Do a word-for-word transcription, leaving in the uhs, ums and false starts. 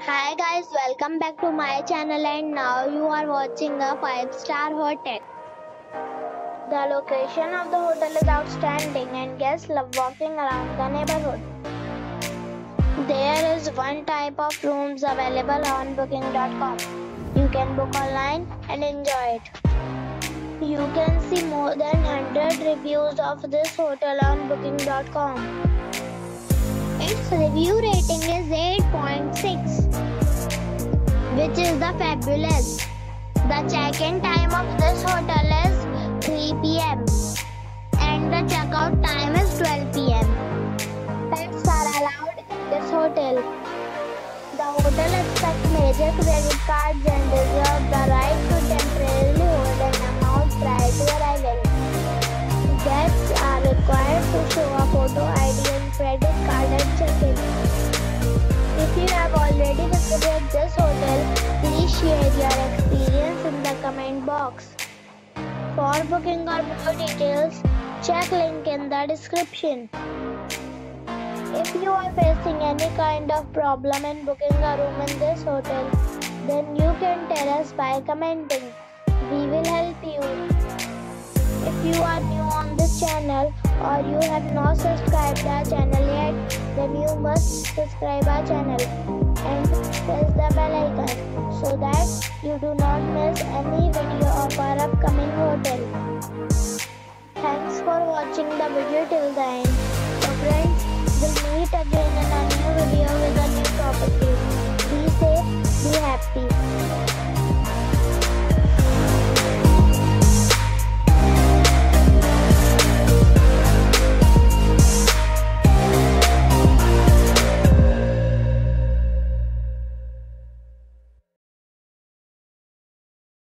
Hi guys, welcome back to my channel and now you are watching a five star hotel. The location of the hotel is outstanding and guests love walking around the neighborhood. There is one type of rooms available on booking dot com. You can book online and enjoy it. You can see more than one hundred reviews of this hotel on booking dot com. Its review rating is eight point six, which is the fabulous. The check-in time of this hotel is three p m and the checkout time is twelve p m Pets are allowed in this hotel. The hotel accepts major credit cards and reserves the right to temporarily hold an amount prior to arrival. Guests are required to show a photo I D and credit card at check-in. If you have already visited this hotel, please share your experience in the comment box. For booking or more details, check link in the description. If you are facing any kind of problem in booking a room in this hotel, then you can tell us by commenting. We will help you. If you are new on this channel or you have not subscribed our channel yet, then you must subscribe our channel and press the bell icon so that you do not miss any video of our upcoming hotel. Thanks for watching the video till the end. So friends, we'll meet again in a new video with a